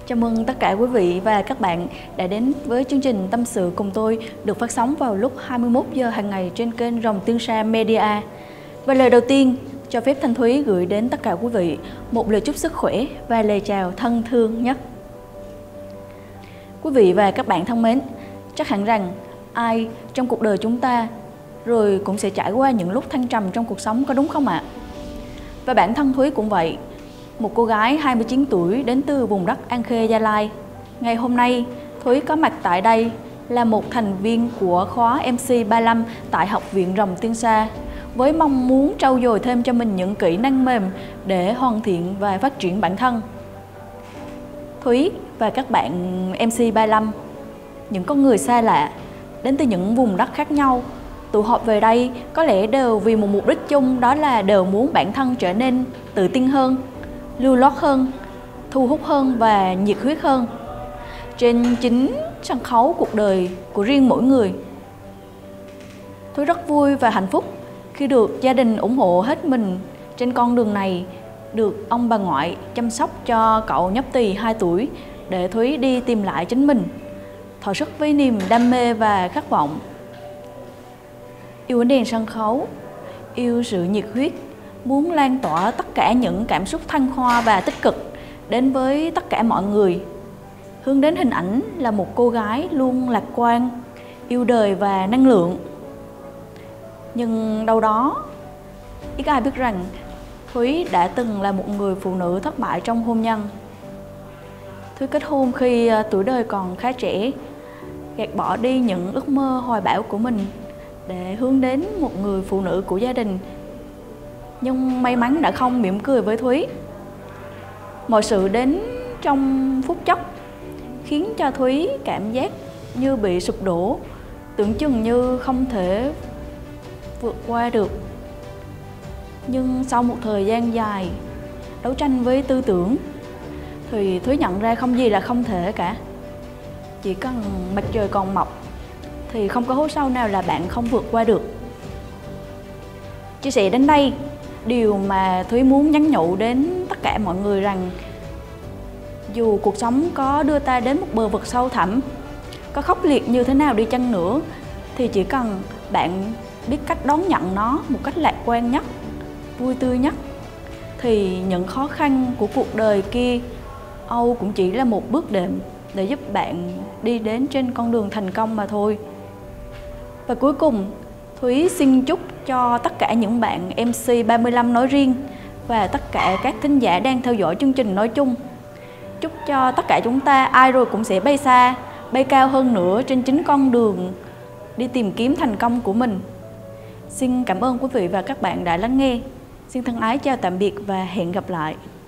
Chào mừng tất cả quý vị và các bạn đã đến với chương trình Tâm sự cùng tôi được phát sóng vào lúc 21 giờ hàng ngày trên kênh Rồng Tiên Sa Media. Và lời đầu tiên, cho phép Thanh Thúy gửi đến tất cả quý vị một lời chúc sức khỏe và lời chào thân thương nhất. Quý vị và các bạn thân mến, chắc hẳn rằng ai trong cuộc đời chúng ta rồi cũng sẽ trải qua những lúc thăng trầm trong cuộc sống, có đúng không ạ? Và bản thân Thúy cũng vậy. Một cô gái 29 tuổi đến từ vùng đất An Khê, Gia Lai. Ngày hôm nay, Thúy có mặt tại đây là một thành viên của khóa MC 35 tại Học viện Rồng Tiên Sa, với mong muốn trau dồi thêm cho mình những kỹ năng mềm để hoàn thiện và phát triển bản thân. Thúy và các bạn MC 35, những con người xa lạ, đến từ những vùng đất khác nhau, tụ họp về đây có lẽ đều vì một mục đích chung, đó là đều muốn bản thân trở nên tự tin hơn, lưu loát hơn, thu hút hơn và nhiệt huyết hơn trên chính sân khấu cuộc đời của riêng mỗi người. Tôi rất vui và hạnh phúc khi được gia đình ủng hộ hết mình trên con đường này, được ông bà ngoại chăm sóc cho cậu nhóc tỳ 2 tuổi để Thúy đi tìm lại chính mình, thỏa sức với niềm đam mê và khát vọng. Yêu ánh đèn sân khấu, yêu sự nhiệt huyết, muốn lan tỏa tất cả những cảm xúc thăng hoa và tích cực đến với tất cả mọi người. Hướng đến hình ảnh là một cô gái luôn lạc quan, yêu đời và năng lượng. Nhưng đâu đó, ít ai biết rằng Thúy đã từng là một người phụ nữ thất bại trong hôn nhân. Thúy kết hôn khi tuổi đời còn khá trẻ, gạt bỏ đi những ước mơ hoài bão của mình để hướng đến một người phụ nữ của gia đình. Nhưng may mắn đã không mỉm cười với Thúy. Mọi sự đến trong phút chốc khiến cho Thúy cảm giác như bị sụp đổ, tưởng chừng như không thể vượt qua được. Nhưng sau một thời gian dài đấu tranh với tư tưởng thì Thúy nhận ra không gì là không thể cả. Chỉ cần mặt trời còn mọc thì không có hố sâu nào là bạn không vượt qua được. Chia sẻ đến đây, điều mà Thúy muốn nhắn nhủ đến tất cả mọi người rằng dù cuộc sống có đưa ta đến một bờ vực sâu thẳm, có khốc liệt như thế nào đi chăng nữa, thì chỉ cần bạn biết cách đón nhận nó một cách lạc quan nhất, vui tươi nhất, thì những khó khăn của cuộc đời kia âu cũng chỉ là một bước đệm để giúp bạn đi đến trên con đường thành công mà thôi. Và cuối cùng, Thúy xin chúc cho tất cả những bạn MC 35 nói riêng và tất cả các thính giả đang theo dõi chương trình nói chung, chúc cho tất cả chúng ta ai rồi cũng sẽ bay xa, bay cao hơn nữa trên chính con đường đi tìm kiếm thành công của mình. Xin cảm ơn quý vị và các bạn đã lắng nghe. Xin thân ái chào tạm biệt và hẹn gặp lại.